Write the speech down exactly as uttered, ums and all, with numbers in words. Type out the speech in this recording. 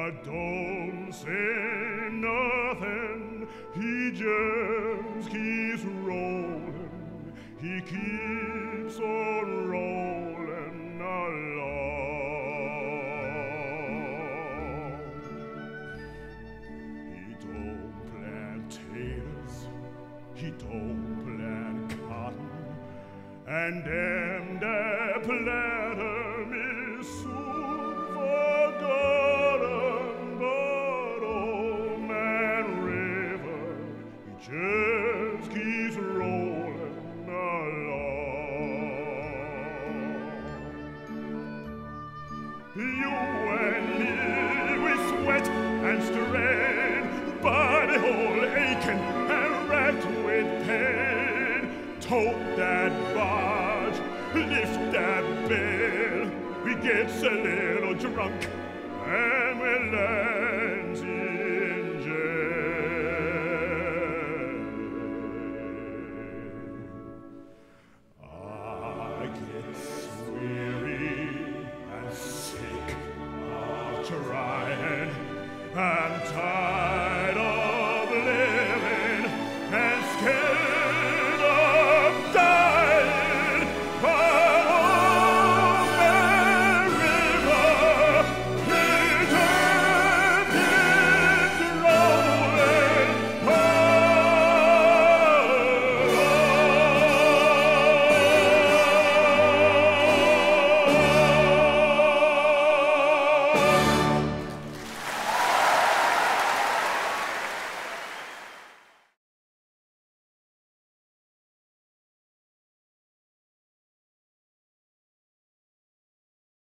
but don't say nothing. He just keeps rolling. He keeps on rolling along. He don't plant potatoes, he don't plant cotton, and them that plant 'em is soon forgotten. But old man River, he just keeps rolling along. You and me, we sweat and strain, body whole aching and racked with pain. Tote that barge, lift that bale, we get a little drunk and we laugh.